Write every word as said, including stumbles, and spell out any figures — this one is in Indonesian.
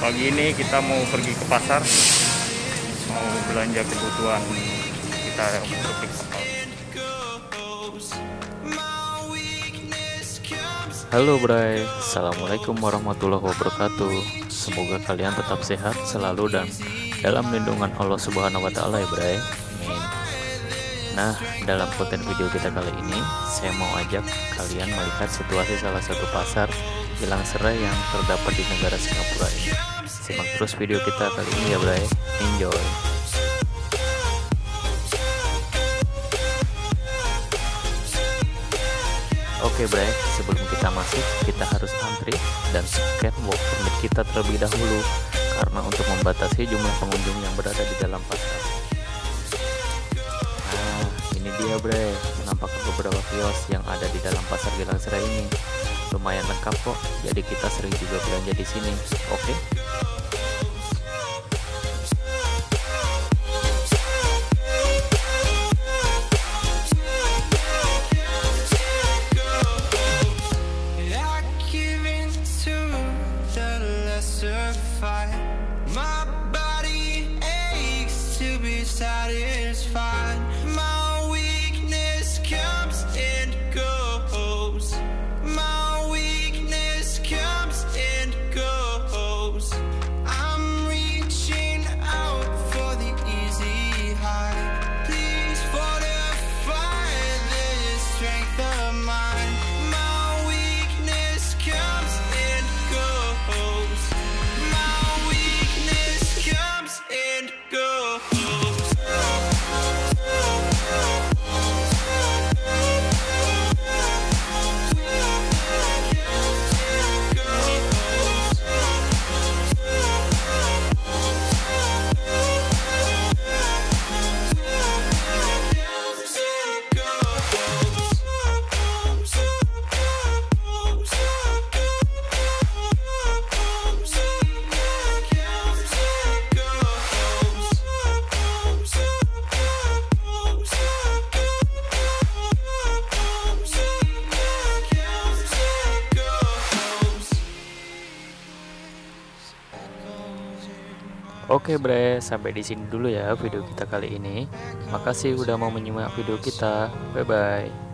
Pagi ini kita mau pergi ke pasar, mau belanja kebutuhan kita untuk di kapal. Halo Bray, Assalamualaikum warahmatullahi wabarakatuh. Semoga kalian tetap sehat selalu dan dalam lindungan Allah Subhanahu wa Ta'ala ya Bray. Amin. Nah, dalam konten video kita kali ini, saya mau ajak kalian melihat situasi salah satu pasar kilang serai yang terdapat di negara Singapura ini. Simak terus video kita kali ini ya Bray. Enjoy. Oke Bray, sebelum kita masuk, kita harus antri dan scan work permit kita terlebih dahulu karena untuk membatasi jumlah pengunjung yang berada di dalam pasar. Nah, ini dia Bray, menampakkan beberapa kios yang ada di dalam pasar kilang serai ini. Lumayan lengkap kok, jadi kita sering juga belanja di sini. Oke. My body aches to be satisfied. My weakness comes and goes. My weakness comes and goes. I'm reaching out for the easy high. Please fortify this strength of mine. My weakness comes and goes. Oke Bre, sampai di sini dulu ya video kita kali ini. Makasih udah mau menyimak video kita. Bye bye.